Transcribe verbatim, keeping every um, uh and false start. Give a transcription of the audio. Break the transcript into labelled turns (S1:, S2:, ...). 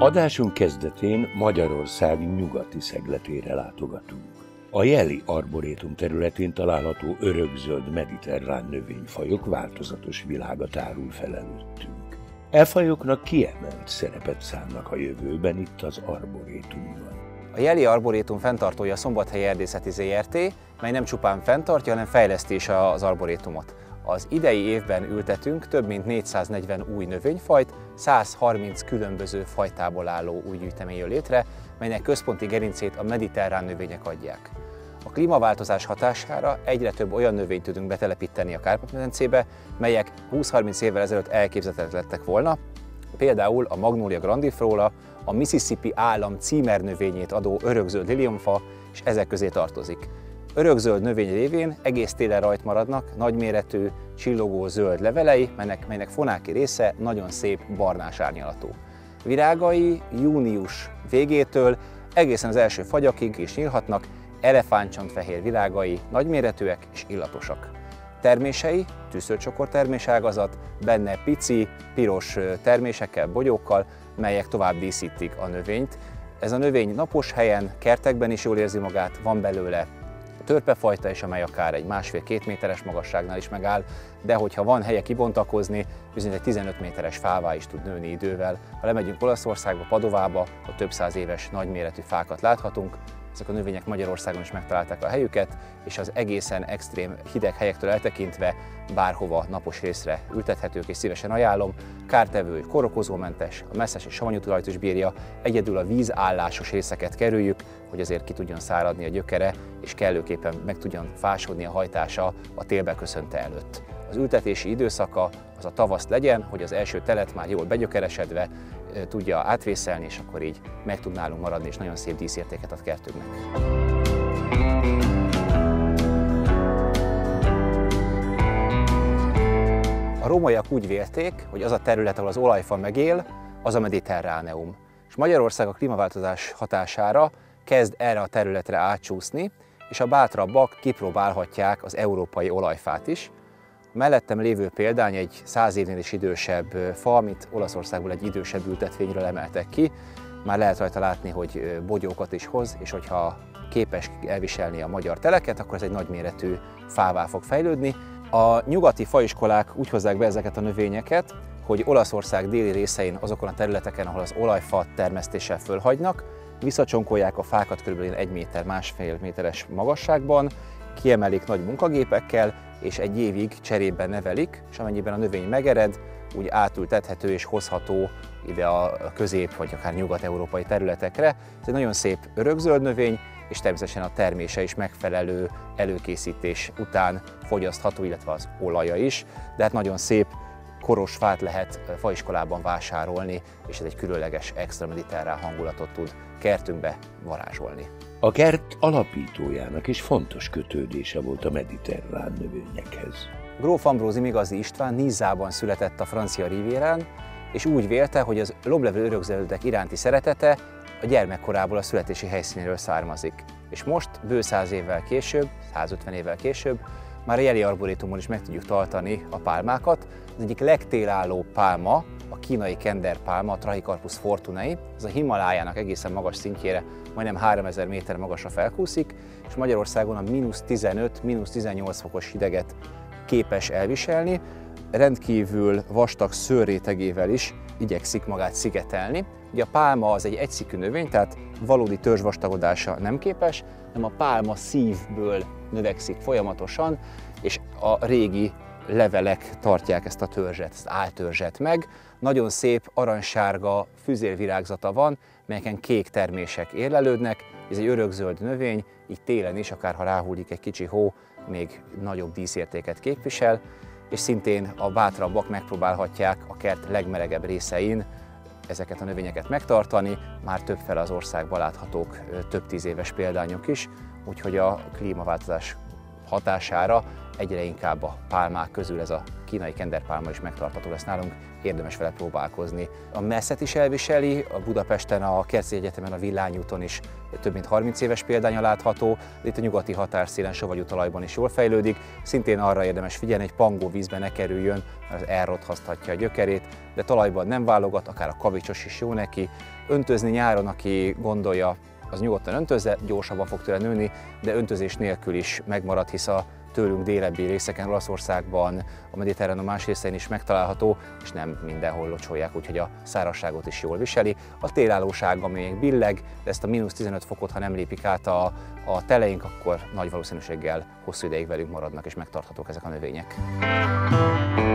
S1: Adásunk kezdetén Magyarország nyugati szegletére látogatunk. A Jeli arborétum területén található örökzöld mediterrán növényfajok változatos világat árul fel előttünk. E fajoknak kiemelt szerepet szánnak a jövőben itt az arborétumban.
S2: A Jeli Arborétum fenntartója a Szombathely Erdészeti zé er té, mely nem csupán fenntartja, hanem fejleszti is az arborétumot. Az idei évben ültetünk több mint négyszáznegyven új növényfajt, száz harminc különböző fajtából álló új gyűjtemény jön létre, melynek központi gerincét a mediterrán növények adják. A klímaváltozás hatására egyre több olyan növényt tudunk betelepíteni a Kárpát-medencébe, melyek húsz-harminc évvel ezelőtt elképzelhetetlenek lettek volna, például a Magnolia grandiflora, a Mississippi állam címernövényét adó örökzöld liliomfa, és ezek közé tartozik. Örökzöld növény révén egész télen rajt maradnak nagyméretű, csillogó zöld levelei, melynek, melynek fonáki része nagyon szép barnás árnyalatú. Virágai június végétől egészen az első fagyakig is nyílhatnak, elefántcsontfehér virágai nagyméretűek és illatosak. Termései, tűzölcsokor terméságazat, benne pici, piros termésekkel, bogyókkal, melyek tovább díszítik a növényt. Ez a növény napos helyen, kertekben is jól érzi magát, van belőle törpefajta is, amely akár egy másfél-két méteres magasságnál is megáll, de hogyha van helye kibontakozni, bizony egy tizenöt méteres fává is tud nőni idővel. Ha lemegyünk Olaszországba, Padovába, a több száz éves nagyméretű fákat láthatunk. Ezek a növények Magyarországon is megtalálták a helyüket, és az egészen extrém hideg helyektől eltekintve bárhova napos részre ültethetők, és szívesen ajánlom. Kártevő, korokozómentes, a messzes és savanyú talajt is bírja, egyedül a vízállásos részeket kerüljük, hogy azért ki tudjon száradni a gyökere, és kellőképpen meg tudjon fásodni a hajtása a tél beköszönte előtt. Az ültetési időszaka az a tavasz legyen, hogy az első telet már jól begyökeresedve tudja átvészelni, és akkor így meg tud nálunk maradni, és nagyon szép díszértéket ad kertünknek. A rómaiak úgy vélték, hogy az a terület, ahol az olajfa megél, az a Mediterráneum. És Magyarország a klímaváltozás hatására kezd erre a területre átcsúszni, és a bátrabbak kipróbálhatják az európai olajfát is. A mellettem lévő példány egy száz évnél is idősebb fa, amit Olaszországból egy idősebb ültetvényről emeltek ki. Már lehet rajta látni, hogy bogyókat is hoz, és hogyha képes elviselni a magyar teleket, akkor ez egy nagyméretű fává fog fejlődni. A nyugati faiskolák úgy hozzák be ezeket a növényeket, hogy Olaszország déli részein, azokon a területeken, ahol az olajfa termesztéssel fölhagynak, visszacsonkolják a fákat kb. egy méter, másfél méteres magasságban, kiemelik nagy munkagépekkel, és egy évig cserében nevelik, és amennyiben a növény megered, úgy átültethető és hozható ide a közép- vagy akár nyugat-európai területekre. Ez egy nagyon szép örökzöld növény, és természetesen a termése is megfelelő előkészítés után fogyasztható, illetve az olaja is, de hát nagyon szép koros fát lehet faiskolában vásárolni, és ez egy különleges extra mediterrán hangulatot tud kertünkbe varázsolni.
S1: A kert alapítójának is fontos kötődése volt a mediterrán növényekhez.
S2: Gróf Ambróz Imigazi István Nizzában született a francia rivérán, és úgy vélte, hogy az lomblevelű örökzöldek iránti szeretete a gyermekkorából a születési helyszínéről származik. És most, bő száz évvel később, százötven évvel később, már a Jeli Arborétumon is meg tudjuk tartani a pálmákat. Az egyik legtélálló pálma, a kínai kenderpálma, a Trachycarpus fortunei, ez a Himalájának egészen magas szintjére, majdnem háromezer méter magasra felkúszik, és Magyarországon a mínusz tizenöt, mínusz tizennyolc fokos hideget képes elviselni, rendkívül vastag szőrrétegével is igyekszik magát szigetelni. Ugye a pálma az egy egyszikű növény, tehát valódi törzsvastagodása nem képes, hanem a pálma szívből növekszik folyamatosan, és a régi levelek tartják ezt a törzset, ezt áltörzset meg. Nagyon szép aranysárga füzérvirágzata van, melyeken kék termések érlelődnek. Ez egy örökzöld növény, így télen is, akár ha ráhullik egy kicsi hó, még nagyobb díszértéket képvisel, és szintén a bátrabbak megpróbálhatják a kert legmelegebb részein ezeket a növényeket megtartani. Már többfele az országban láthatók több tíz éves példányok is, úgyhogy a klímaváltozás hatására egyre inkább a pálmák közül ez a kínai kenderpálma is megtartható lesz nálunk, érdemes vele próbálkozni. A messzet is elviseli, a Budapesten, a Kerczély Egyetemen, a Villányúton is több mint harminc éves példánya látható, de itt a nyugati határszélen, savanyú talajban is jól fejlődik. Szintén arra érdemes figyelni, hogy pangó vízbe ne kerüljön, mert az elrothaszthatja a gyökerét, de talajban nem válogat, akár a kavicsos is jó neki. Öntözni nyáron, aki gondolja, az nyugodtan öntözze, gyorsabban fog tőle nőni, de öntözés nélkül is megmarad, hisz a tőlünk délebbi részeken, Olaszországban, a mediterránum más részein is megtalálható, és nem mindenhol locsolják, úgyhogy a szárazságot is jól viseli. A télállósága még billeg, de ezt a mínusz tizenöt fokot, ha nem lépik át a, a teleink, akkor nagy valószínűséggel hosszú ideig velünk maradnak és megtarthatók ezek a növények.